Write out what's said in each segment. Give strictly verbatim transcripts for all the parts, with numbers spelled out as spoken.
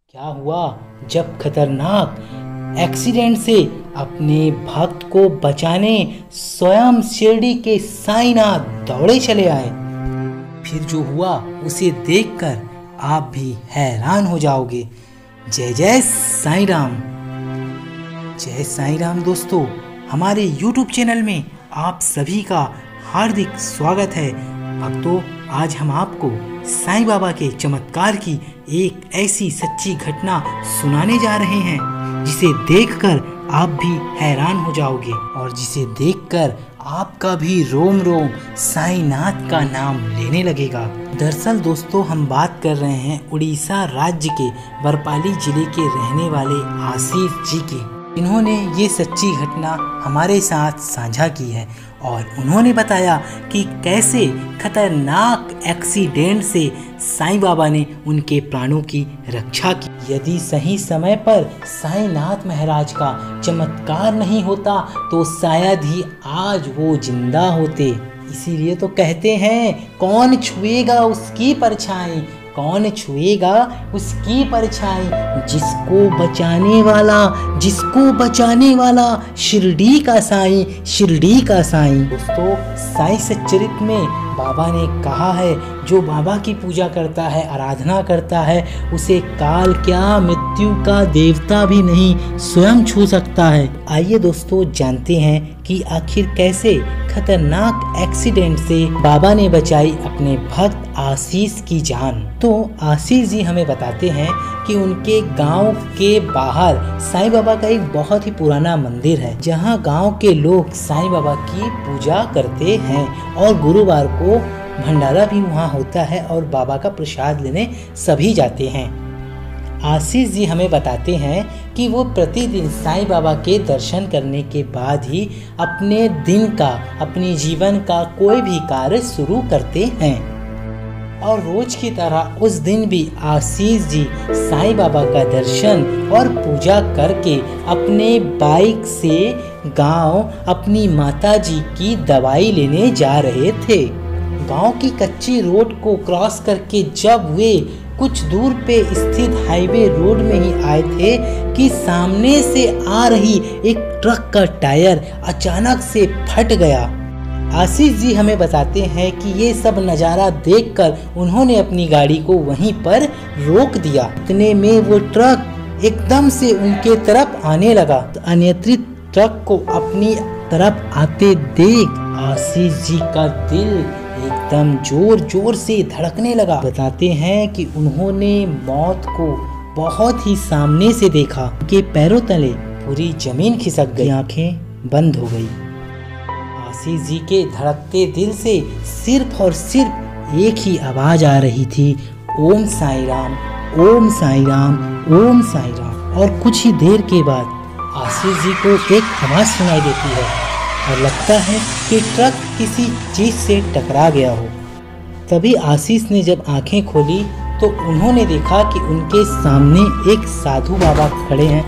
क्या हुआ जब खतरनाक एक्सीडेंट से अपने भक्त को बचाने स्वयं शिरडी के साईनाथ दौड़े चले आए। फिर जो हुआ उसे देखकर आप भी हैरान हो जाओगे। जय जय साईं राम। जय साईं राम दोस्तों, हमारे यूट्यूब चैनल में आप सभी का हार्दिक स्वागत है। भक्तों, आज हम आपको साईं बाबा के चमत्कार की एक ऐसी सच्ची घटना सुनाने जा रहे हैं जिसे देखकर आप भी हैरान हो जाओगे और जिसे देखकर आपका भी रोम रोम साईनाथ का नाम लेने लगेगा। दरअसल दोस्तों, हम बात कर रहे हैं उड़ीसा राज्य के बरपाली जिले के रहने वाले आशीष जी की। इन्होंने ये सच्ची घटना हमारे साथ साझा की है और उन्होंने बताया कि कैसे खतरनाक एक्सीडेंट से साईं बाबा ने उनके प्राणों की रक्षा की। यदि सही समय पर साईनाथ महाराज का चमत्कार नहीं होता तो शायद ही आज वो जिंदा होते। इसीलिए तो कहते हैं, कौन छुएगा उसकी परछाई, कौन छुएगा उसकी परछाई, जिसको बचाने वाला जिसको बचाने वाला शिरडी का साईं, शिरडी का साईं। दोस्तों, साईं सच्चरित में बाबा ने कहा है, जो बाबा की पूजा करता है, आराधना करता है, उसे काल क्या मृत्यु का देवता भी नहीं स्वयं छू सकता है। आइए दोस्तों, जानते हैं कि आखिर कैसे खतरनाक एक्सीडेंट से बाबा ने बचाई अपने भक्त आशीष की जान। तो आशीष जी हमें बताते हैं कि उनके गांव के बाहर साईं बाबा का एक बहुत ही पुराना मंदिर है, जहां गांव के लोग साईं बाबा की पूजा करते हैं और गुरुवार को भंडारा भी वहां होता है और बाबा का प्रसाद लेने सभी जाते हैं। आशीष जी हमें बताते हैं कि वो प्रतिदिन साईं बाबा के दर्शन करने के बाद ही अपने दिन का, अपने जीवन का कोई भी कार्य शुरू करते हैं और रोज की तरह उस दिन भी आशीष जी साईं बाबा का दर्शन और पूजा करके अपने बाइक से गांव अपनी माताजी की दवाई लेने जा रहे थे। गांव की कच्ची रोड को क्रॉस करके जब वे कुछ दूर पे स्थित हाईवे रोड में ही आए थे कि सामने से आ रही एक ट्रक का टायर अचानक से फट गया। आशीष जी हमें बताते हैं कि ये सब नज़ारा देखकर उन्होंने अपनी गाड़ी को वहीं पर रोक दिया। इतने में वो ट्रक एकदम से उनके तरफ आने लगा। अनियंत्रित ट्रक को अपनी तरफ आते देख आशीष जी का दिल एकदम जोर जोर से धड़कने लगा। बताते हैं कि उन्होंने मौत को बहुत ही सामने से देखा। उनके पैरों तले पूरी जमीन खिसक गई, आंखें बंद हो गई। आशीष जी के धड़कते दिल से सिर्फ और सिर्फ एक ही आवाज आ रही थी, ओम साईं राम, ओम साईं राम, ओम साईं राम। और कुछ ही देर के बाद आशीष जी को एक आवाज सुनाई देती है और लगता है कि ट्रक किसी चीज से टकरा गया हो। तभी आशीष ने जब आंखें खोली तो उन्होंने देखा कि उनके सामने एक साधु बाबा खड़े हैं,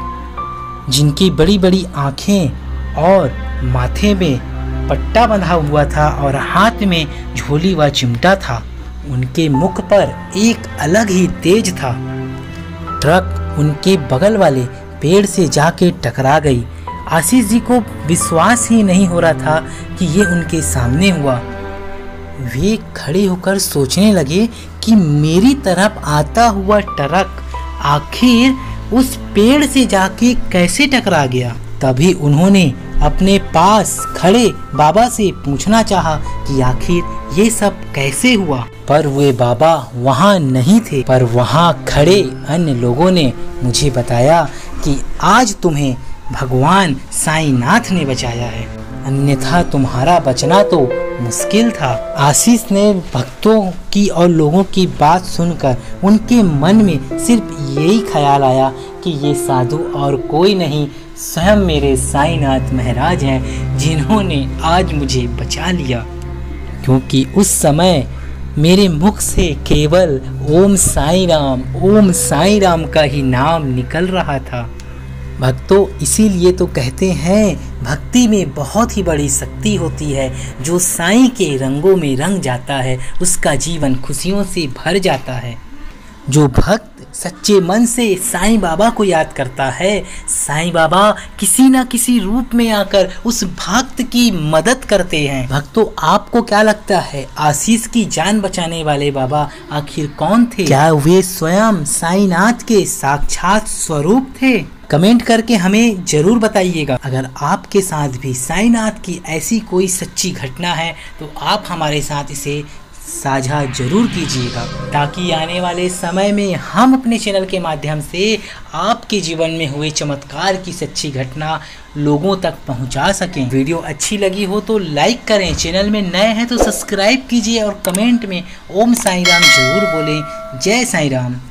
जिनकी बड़ी बड़ी आंखें और माथे में पट्टा बंधा हुआ था और हाथ में झोली व चिमटा था। उनके मुख पर एक अलग ही तेज था। ट्रक उनके बगल वाले पेड़ से जाके टकरा गई। आशीष जी को विश्वास ही नहीं हो रहा था कि ये उनके सामने हुआ। वे खड़े होकर सोचने लगे कि मेरी तरफ आता हुआ ट्रक आखिर उस पेड़ से जाके कैसे टकरा गया। तभी उन्होंने अपने पास खड़े बाबा से पूछना चाहा कि आखिर ये सब कैसे हुआ, पर वे बाबा वहाँ नहीं थे। पर वहाँ खड़े अन्य लोगों ने मुझे बताया कि आज तुम्हें भगवान साईनाथ ने बचाया है, अन्यथा तुम्हारा बचना तो मुश्किल था। आशीष ने भक्तों की और लोगों की बात सुनकर उनके मन में सिर्फ यही ख्याल आया कि ये साधु और कोई नहीं, स्वयं मेरे साईनाथ महाराज हैं, जिन्होंने आज मुझे बचा लिया। क्योंकि उस समय मेरे मुख से केवल ओम साईं राम, ओम साईं राम का ही नाम निकल रहा था। भक्तों, इसीलिए तो कहते हैं भक्ति में बहुत ही बड़ी शक्ति होती है। जो साईं के रंगों में रंग जाता है उसका जीवन खुशियों से भर जाता है। जो भक्त सच्चे मन से साईं बाबा को याद करता है, साईं बाबा किसी न किसी रूप में आकर उस भक्त की मदद करते हैं। भक्तों, आपको क्या लगता है आशीष की जान बचाने वाले बाबा आखिर कौन थे? क्या वे स्वयं साईंनाथ के साक्षात स्वरूप थे? कमेंट करके हमें जरूर बताइएगा। अगर आपके साथ भी साईंनाथ की ऐसी कोई सच्ची घटना है तो आप हमारे साथ इसे साझा जरूर कीजिएगा, ताकि आने वाले समय में हम अपने चैनल के माध्यम से आपके जीवन में हुए चमत्कार की सच्ची घटना लोगों तक पहुंचा सकें। वीडियो अच्छी लगी हो तो लाइक करें, चैनल में नए हैं तो सब्सक्राइब कीजिए और कमेंट में ओम साईं राम जरूर बोलें। जय साईं राम।